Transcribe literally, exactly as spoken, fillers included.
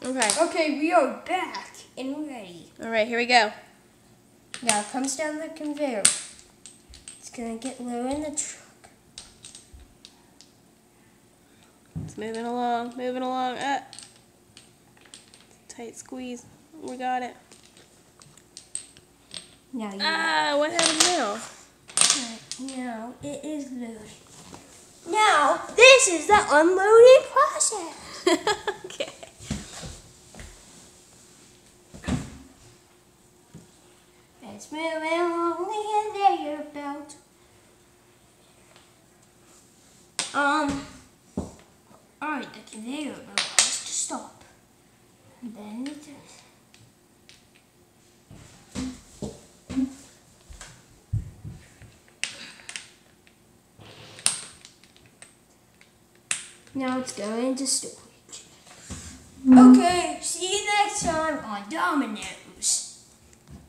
Okay. Okay, we are back and ready. All right, here we go. Now it comes down the conveyor. It's gonna get lower in the truck. It's moving along, moving along. Ah. Tight squeeze. We got it. Now you. Ah, what happened now? Right, now it is loading. Now this is the unloading process. Okay. It's moving along the conveyor belt. Um. Alright, the conveyor belt has to stop. And then it does. Now it's going to storage. Okay, see you next time on Domino's.